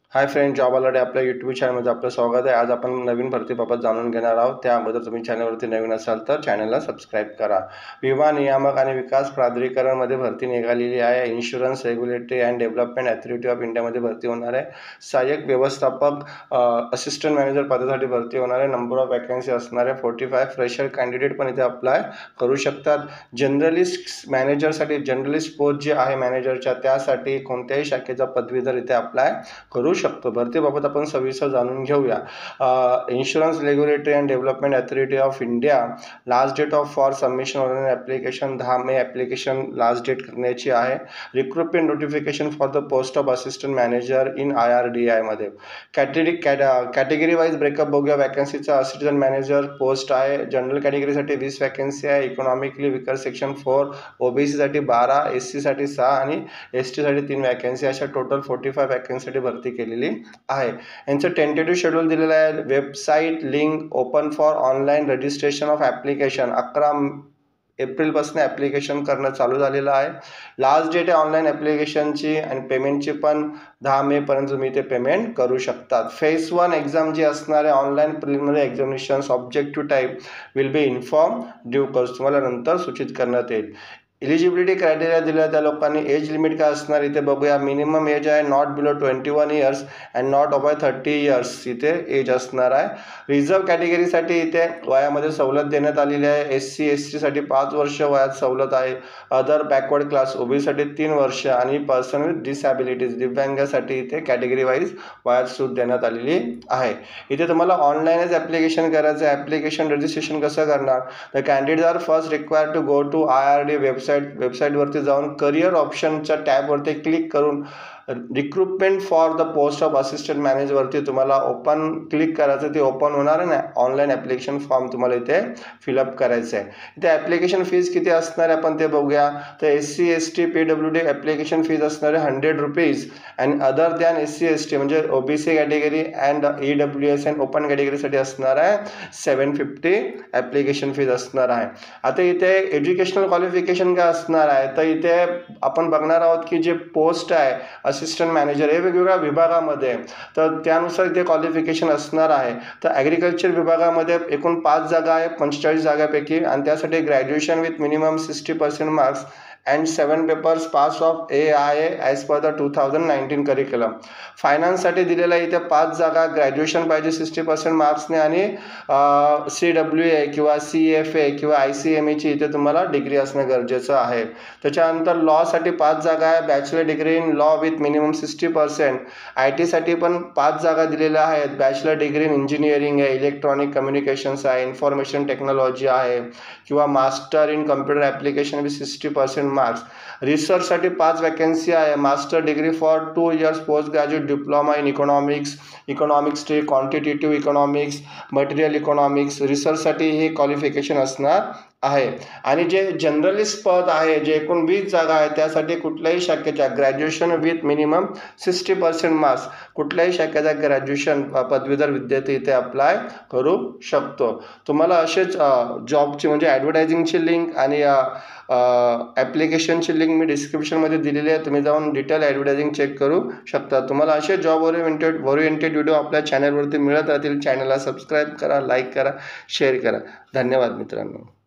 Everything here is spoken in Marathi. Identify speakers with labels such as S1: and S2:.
S1: हाय फ्रेंड, जॉब अलर्ट आपल्या यूट्यूब चॅनलमध्ये आपलं स्वागत आहे। आज आपण नवीन भरतीबाबत जाणून घेणार आहोत। त्या अगोदर तुम्ही चॅनलवरती नवीन असाल तर चॅनलला सबस्क्राईब करा। विमा नियामक आणि विकास प्राधिकरणमध्ये भरती निघालेली आहे। Insurance regulatory and development authority of इंडियामध्ये भरती होणार आहे। सहाय्यक व्यवस्थापक असिस्टंट मॅनेजर पदासाठी भरती होणार आहे। नंबर ऑफ वॅकन्सी असणार आहे 45। फ्रेशर कॅन्डिडेट पण इथे अप्लाय करू शकतात। जनरलिस्ट मॅनेजरसाठी जनरलिस्ट पोस्ट जे आहे मॅनेजरच्या त्यासाठी कोणत्याही शाखेचा पदवीधर इथे अप्लाय करू शकतो। भरतीबाबत आपण सविस्तर जाणून घेऊया। Insurance regulatory and development authority of India last date of for submission online application 10 May application last date करण्याची आहे। Recruitment notification for the post of assistant manager in IRDAI मध्ये कॅटेगरी वाईज ब्रेकअप बघूया। वॅकन्सीचा असिस्टंट मॅनेजर पोस्ट आहे। जनरल कॅटेगरीसाठी 20 वॅकन्सी आहे। इकॉनॉमिकली विकर सेक्शन 4 OBC साठी 12, SC साठी 6 आणि ST साठी 3 वॅकन्सी अशा टोटल 45 वॅकन्सीसाठी भरती केलेली आहे। यांचं टेंटेटिव्ह शेड्यूल दिलेलं आहे। Website link open for online registration of application 11 एप्रिलपासून ॲप्लिकेशन करणं चालू झालेलं आहे। लास्ट डेट आहे ऑनलाईन ॲप्लिकेशनची आणि पेमेंटची पण 10 मे पर्यंत तुम्ही ते पेमेंट करू शकतात। फेज 1 एक्झाम जी असणार आहे online preliminary examination objective type will be inform due course तुम्हाला नंतर सूचित करण्यात येईल। एलिजिबिलिटी क्रायटेरिया दिला त्या लोकांनी एज लिमिट काय असणार इथे बघूया। मिनिमम एज आहे not below 21 years and not above 30 years इथे एज असणार आहे। रिझर्व कॅटेगरीसाठी इथे वयामध्ये सवलत देण्यात आलेली आहे। SC ST साठी 5 वर्ष वयात सवलत आहे। अदर बॅकवर्ड क्लास OBC साठी 3 वर्ष आणि पर्सन विथ डिसॅबिलिटीज दिव्यांगासाठी इथे कॅटेगरी वाईज वयात सूट देण्यात आलेली आहे। इथे तुम्हाला ऑनलाईनच ॲप्लिकेशन करायचं आहे। ॲप्लिकेशन रजिस्ट्रेशन कसं करणार the candidate are first required to go to IRDAI वेबसाईटवरती जाऊन करिअर ऑप्शनच्या टॅबवरती क्लिक करून recruitment for the post of assistant मॅनेजरवरती तुम्हाला ओपन क्लिक करायचं। ते ओपन होणार आहे ना ऑनलाईन ॲप्लिकेशन फॉर्म तुम्हाला इथे फिलअप करायचं आहे। इथे ॲप्लिकेशन फीज किती असणार आहे आपण ते बघूया। तर SC ST PWD application fees असणार आहे 100 rupees and other than SC ST म्हणजे OBC category and EWS and open कॅटेगरीसाठी असणार आहे 750 ॲप्लिकेशन फीज असणार आहे। आता इथे एज्युकेशनल क्वालिफिकेशन काय असणार आहे तर इथे आपण बघणार आहोत की जे पोस्ट आहे असिस्टंट मॅनेजर हे वेगवेगळ्या विभागामध्ये तर त्यानुसार इथे क्वालिफिकेशन असणार आहे। तर ॲग्रिकल्चर विभागामध्ये एकूण 5 जागा आहे 45 जागापैकी आणि त्यासाठी graduation with minimum 60% marks and 7 papers pass of AIA as per the 2019 curriculum। फायनान्ससाठी दिलेला इथे 5 जागा ग्रॅज्युएशन पाहिजे 60% मार्क्सने आणि CWA किंवा CFA किंवा ICME ची इथे तुम्हाला डिग्री असणं गरजेचं आहे। त्याच्यानंतर लॉसाठी 5 जागा आहे bachelor degree in law with minimum 60%। IT साठी पण 5 जागा दिलेल्या आहेत बॅचलर डिग्री इन इंजिनिअरिंग आहे, इलेक्ट्रॉनिक कम्युनिकेशन्स आहे, इन्फॉर्मेशन टेक्नॉलॉजी आहे किंवा master in computer application with 60% marks. रिसर्चसाठी 5 वॅकन्सी आहे master degree for 2 years post graduate diploma in economics quantitative economics material economics रिसर्चसाठी हे क्वालिफिकेशन असणार आहे। आणि जे जनरलिस्ट पद आहे जे एकूण 20 जागा आहे त्यासाठी कुठल्याही शाखेच्या ग्रॅज्युएशन विथ मिनिमम 60% मार्क्स कुठल्याही शाखेचा ग्रॅज्युएशन पदवीधर विद्यार्थी इथे अप्लाय करू शकतो। तुम्हाला असेच जॉबची म्हणजे ॲडव्हर्टायझिंगची लिंक आणि ॲप्लिकेशनची लिंक मी डिस्क्रिप्शनमध्ये दिलेली आहे। तुम्ही जाऊन डिटेल ॲडव्हर्टायझिंग चेक करू शकता। तुम्हाला असे जॉब ओरिएंटेड व्हिडिओ आपल्या चॅनलवरती मिळत राहतील। चॅनलला सबस्क्राईब करा, लाईक करा, शेअर करा। धन्यवाद मित्रांनो।